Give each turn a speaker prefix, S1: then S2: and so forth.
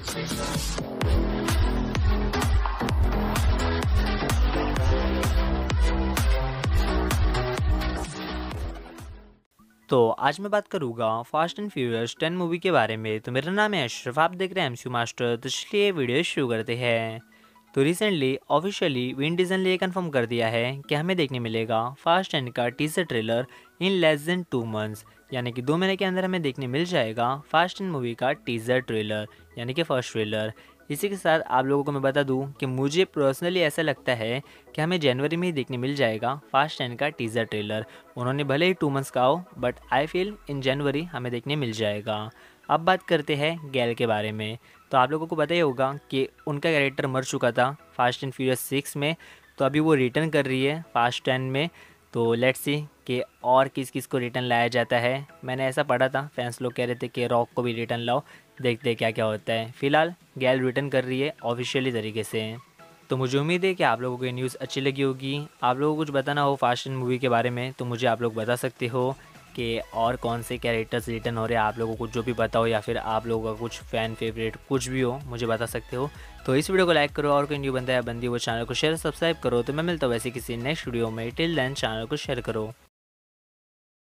S1: तो आज मैं बात करूँगा फास्ट एंड फ्यूरियस 10 मूवी के बारे में। तो मेरा नाम है अशरफ, आप देख रहे हैं एमसीयू मास्टर। तो चलिए वीडियो शुरू करते हैं। तो रिसेंटली ऑफिशियली विन डीजल ने कंफर्म कर दिया है कि हमें देखने मिलेगा फास्ट एंड का teaser trailer in less than 2 months, यानी कि 2 महीने के अंदर हमें देखने मिल जाएगा फास्ट एंड मूवी का टीजर ट्रेलर, यानी कि फर्स्ट ट्रेलर। इसी के साथ आप लोगों को मैं बता दूं कि मुझे पर्सनली ऐसा लगता है कि हमें जनवरी में ही देखने मिल जाएगा फास्ट एंड का टीज़र ट्रेलर। उन्होंने भले ही 2 मंथ्स का हो, बट आई फील इन जनवरी हमें देखने मिल जाएगा। अब बात करते हैं गैल के बारे में। तो आप लोगों को पता ही होगा कि उनका कैरेक्टर मर चुका था फास्ट एंड फ्यूरियस 6 में, तो अभी वो रिटर्न कर रही है फास्ट 10 में। तो लेट्स सी कि और किस किस को रिटर्न लाया जाता है। मैंने ऐसा पढ़ा था, फैंस लोग कह रहे थे कि रॉक को भी रिटर्न लाओ, देखते हैं क्या क्या होता है। फिलहाल गैल रिटर्न कर रही है ऑफिशियली तरीके से। तो मुझे उम्मीद है कि आप लोगों को ये न्यूज़ अच्छी लगी होगी। आप लोगों को कुछ बताना हो फास्ट एंड मूवी के बारे में तो मुझे आप लोग बता सकते हो कि और कौन से कैरेक्टर्स रिटर्न हो रहे हैं। आप लोगों को जो भी पता हो या फिर आप लोगों का कुछ फ़ैन फेवरेट कुछ भी हो मुझे बता सकते हो। तो इस वीडियो को लाइक करो, और कोई न्यू बंदा या बंदी वो चैनल को शेयर सब्सक्राइब करो। तो मैं मिलता हूँ वैसे किसी नेक्स्ट वीडियो में। टिल देन चैनल को शेयर करो।